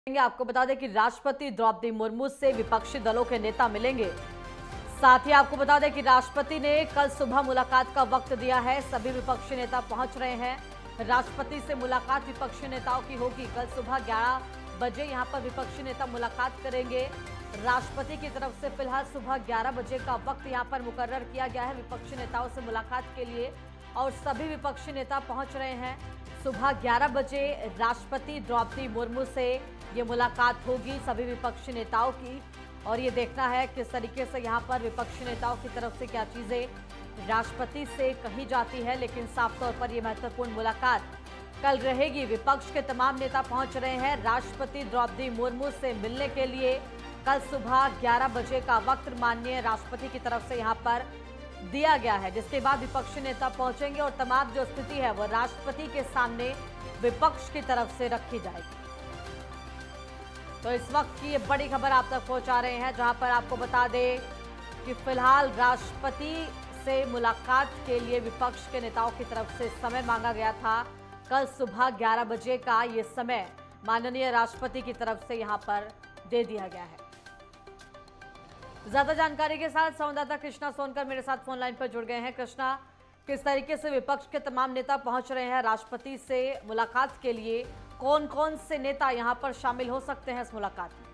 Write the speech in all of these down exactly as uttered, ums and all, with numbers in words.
आपको बता दें कि राष्ट्रपति द्रौपदी मुर्मू से विपक्षी दलों के नेता मिलेंगे। साथ ही आपको बता दें कि राष्ट्रपति ने कल सुबह मुलाकात का वक्त दिया है। सभी विपक्षी नेता पहुंच रहे हैं। राष्ट्रपति से मुलाकात विपक्षी नेताओं की होगी। कल सुबह ग्यारह बजे यहां पर विपक्षी नेता मुलाकात करेंगे। राष्ट्रपति की तरफ से फिलहाल सुबह ग्यारह बजे का वक्त यहां पर मुकर्रर किया गया है विपक्षी नेताओं से मुलाकात के लिए, और सभी विपक्षी नेता पहुंच रहे हैं। सुबह ग्यारह बजे राष्ट्रपति द्रौपदी मुर्मू से ये मुलाकात होगी सभी विपक्षी नेताओं की, और ये देखना है किस तरीके से यहाँ पर विपक्षी नेताओं की तरफ से क्या चीजें राष्ट्रपति से कही जाती है। लेकिन साफ तौर पर यह महत्वपूर्ण मुलाकात कल रहेगी। विपक्ष के तमाम नेता पहुंच रहे हैं राष्ट्रपति द्रौपदी मुर्मू से मिलने के लिए। कल सुबह ग्यारह बजे का वक्त माननीय राष्ट्रपति की तरफ से यहाँ पर दिया गया है, जिसके बाद विपक्षी नेता पहुंचेंगे और तमाम जो स्थिति है वह राष्ट्रपति के सामने विपक्ष की तरफ से रखी जाएगी। तो इस वक्त की ये बड़ी खबर आप तक पहुंचा रहे हैं, जहां पर आपको बता दें कि फिलहाल राष्ट्रपति से मुलाकात के लिए विपक्ष के नेताओं की तरफ से समय मांगा गया था। कल सुबह ग्यारह बजे का ये समय माननीय राष्ट्रपति की तरफ से यहां पर दे दिया गया है। ज्यादा जानकारी के साथ संवाददाता कृष्णा सोनकर मेरे साथ फोन लाइन पर जुड़ गए हैं। कृष्णा, किस तरीके से विपक्ष के तमाम नेता पहुंच रहे हैं राष्ट्रपति से मुलाकात के लिए? कौन कौन से नेता यहां पर शामिल हो सकते हैं इस मुलाकात में?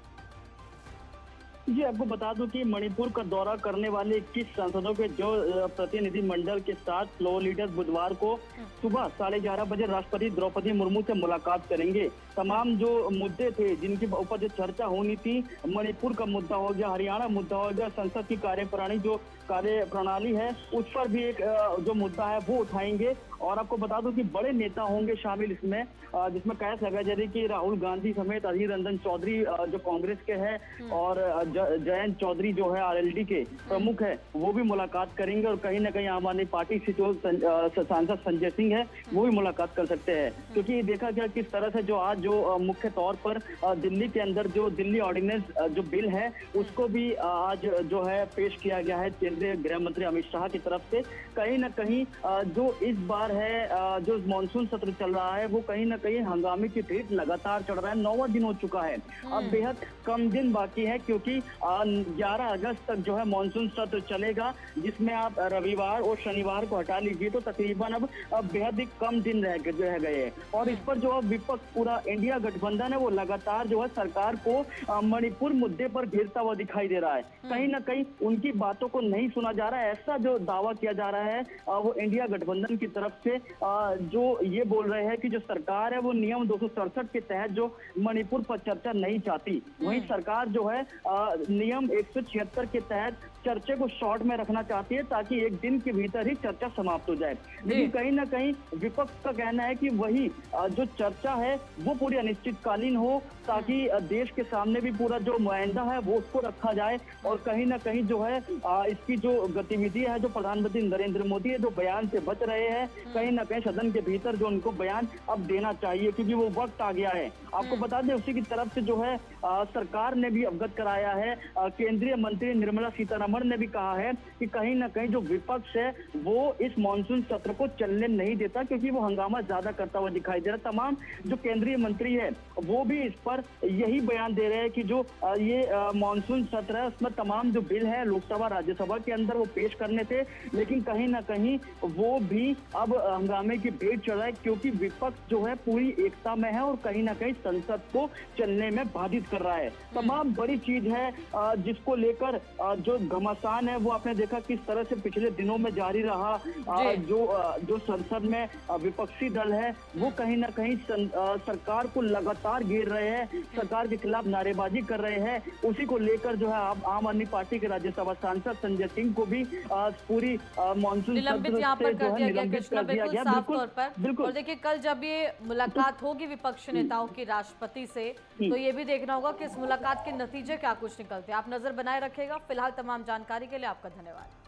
जी, आपको बता दूं कि मणिपुर का दौरा करने वाले इक्कीस सांसदों के जो प्रतिनिधि मंडल के साथ फ्लोर लीडर्स बुधवार को सुबह साढ़े ग्यारह बजे राष्ट्रपति द्रौपदी मुर्मू से मुलाकात करेंगे। तमाम जो मुद्दे थे जिनके ऊपर जो चर्चा होनी थी, मणिपुर का मुद्दा हो गया, हरियाणा मुद्दा हो गया, संसद की कार्यप्रणाली जो कार्य प्रणाली है उस पर भी एक जो मुद्दा है वो उठाएंगे। और आपको बता दूं कि बड़े नेता होंगे शामिल इसमें, जिसमें कयास लगा जा रही कि राहुल गांधी समेत अधीर रंजन चौधरी जो कांग्रेस के हैं और जयंत चौधरी जो है आरएलडी के प्रमुख है वो भी मुलाकात करेंगे। और कहीं ना कहीं आम आदमी पार्टी से जो सांसद संजय सिंह है वो भी मुलाकात कर सकते हैं, क्योंकि देखा गया किस तरह से जो आज जो मुख्य तौर पर दिल्ली के अंदर जो दिल्ली ऑर्डिनेंस जो बिल है उसको भी आज जो है पेश किया गया है केंद्रीय गृह मंत्री अमित शाह की तरफ से। कहीं ना कहीं जो इस बार है जो मानसून सत्र चल रहा है वो कहीं ना कहीं हंगामे की रेट लगातार चढ़ रहा है। नौवां दिन हो चुका है, अब बेहद कम दिन बाकी है, क्योंकि ग्यारह अगस्त तक जो है मानसून सत्र चलेगा, जिसमें आप रविवार और शनिवार को हटा लीजिए तो तकरीबन अब अब बेहद ही कम दिन रह रह गए हैं। और इस पर जो अब विपक्ष पूरा इंडिया गठबंधन है वो लगातार जो है सरकार को मणिपुर मुद्दे पर घेरता हुआ दिखाई दे रहा है। कहीं ना कहीं उनकी बातों को नहीं सुना जा रहा है, ऐसा जो दावा किया जा रहा है वो इंडिया गठबंधन की तरफ से जो ये बोल रहे हैं कि जो सरकार है वो नियम दो सौ सड़सठ के तहत जो मणिपुर पर चर्चा नहीं चाहती, वहीं सरकार जो है नियम एक सौ छिहत्तर के तहत चर्चे को शॉर्ट में रखना चाहती है ताकि एक दिन के भीतर ही चर्चा समाप्त हो जाए। लेकिन कहीं ना कहीं विपक्ष का कहना है कि वही जो चर्चा है वो पूरी अनिश्चितकालीन हो, ताकि देश के सामने भी पूरा जो मुआयदा है वो उसको रखा जाए। और कहीं ना कहीं जो है इसकी जो गतिविधि है जो प्रधानमंत्री नरेंद्र मोदी है जो बयान से बच रहे हैं, कहीं ना कहीं सदन के भीतर जो उनको बयान अब देना चाहिए, क्योंकि वो वक्त आ गया है। आपको बता दें उसी की तरफ से जो है आ, सरकार ने भी अवगत कराया है, केंद्रीय मंत्री निर्मला सीतारमण ने भी कहा है कि कहीं ना कहीं जो विपक्ष है वो इस मानसून सत्र को चलने नहीं देता, क्योंकि वो हंगामा ज्यादा करता हुआ दिखाई दे रहा है। तमाम जो केंद्रीय मंत्री है वो भी इस पर यही बयान दे रहे हैं कि जो ये मानसून सत्र है उसमें तमाम जो बिल है लोकसभा राज्यसभा के अंदर वो पेश करने थे, लेकिन कहीं ना कहीं वो भी अब हंगामे की भेंट चढ़ रहा है, क्योंकि विपक्ष जो है पूरी एकता में है और कहीं ना कहीं संसद को चलने में बाधित कर रहा है। तमाम बड़ी चीज है जिसको लेकर जो घमासान है वो आपने देखा किस तरह से पिछले दिनों में जारी रहा। जो जो संसद में विपक्षी दल है वो कहीं ना कहीं सरकार को लगातार घेर रहे हैं, सरकार के खिलाफ नारेबाजी कर रहे हैं। उसी को लेकर जो है आम आदमी पार्टी के राज्यसभा सांसद संजय सिंह को भी पूरी मानसून निलंबित यहाँ पर कर दिया गया। कृष्णा, बिल्कुल साफ तौर पर। और देखिए कल जब ये मुलाकात होगी विपक्षी नेताओं की राष्ट्रपति से, तो ये भी देखना होगा कि इस मुलाकात के नतीजे क्या कुछ निकलते हैं। आप नजर बनाए रखेगा। फिलहाल तमाम जानकारी के लिए आपका धन्यवाद।